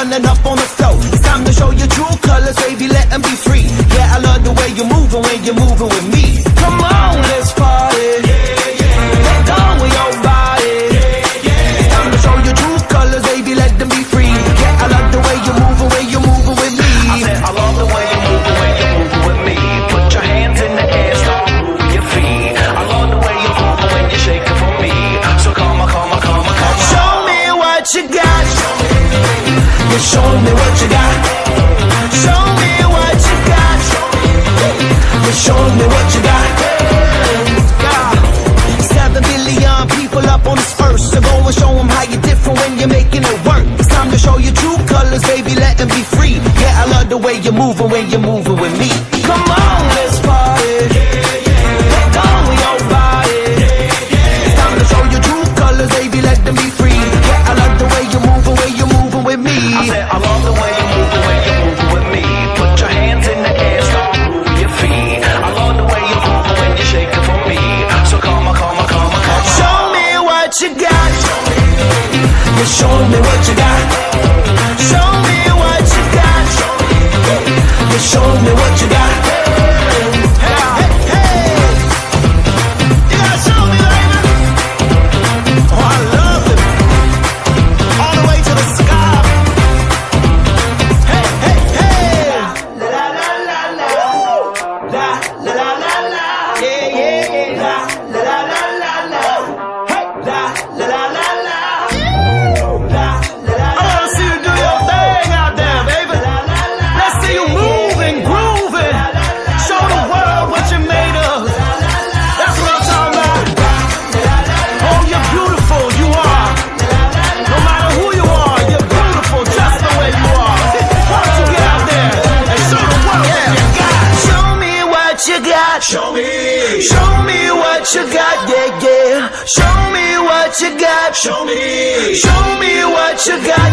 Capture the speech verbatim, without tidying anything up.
running up on the floor. It's time to show your true colors, baby, let them be free. Yeah, I love the way you're moving when you're moving with me. Come on, let's party. Let go with your body. It's time to show your true colors, baby, let them be free. Yeah, I love the way you're moving when you're moving with me. I said I love the way you're moving when you're moving with me. Put your hands in the air, start moving your feet. I love the way you're moving when you're shaking for me. So come on, come on, come on, come on. Show me what you got. Yeah, show me what you got. Show me what you got. Yeah, show me what you got. Seven billion people up on this earth, so go and show them how you're different when you're making it work. It's time to show your true colors, baby, let them be free. Yeah, I love the way you're moving when you're moving with me. Come on, let's party. Let go of your body. It's time to show your true colors, baby, let them be free. Yeah, I love the way you're moving when you're moving with me. I said I love the way you're moving when you're moving with me. Put your hands in the air, start moving your feet. I love the way you're moving when you're shaking for me. So come on, come on, come on, come on. Show me what you got. Yeah, show me what you got. Show me what you got. Yeah, show me what you got. Hey, hey, hey. You gotta show me, baby. Oh, I love it. All the way to the sky. Hey, hey, hey. La la la la. La la la la la. Yeah, yeah, yeah. La la la la la. Hey, la la la la la. La la la. I wanna see you do your thing out there, baby. Let's see you moving, grooving. Show the world what you're made of. That's what I'm talking about. Oh, you're beautiful, you are. No matter who you are, you're beautiful just the way you are. Why don't you get out there and show the world what you got? Show me what you got. Show me. Show me what you got, yeah, yeah. Show me what you got. Show me. Show me what you got.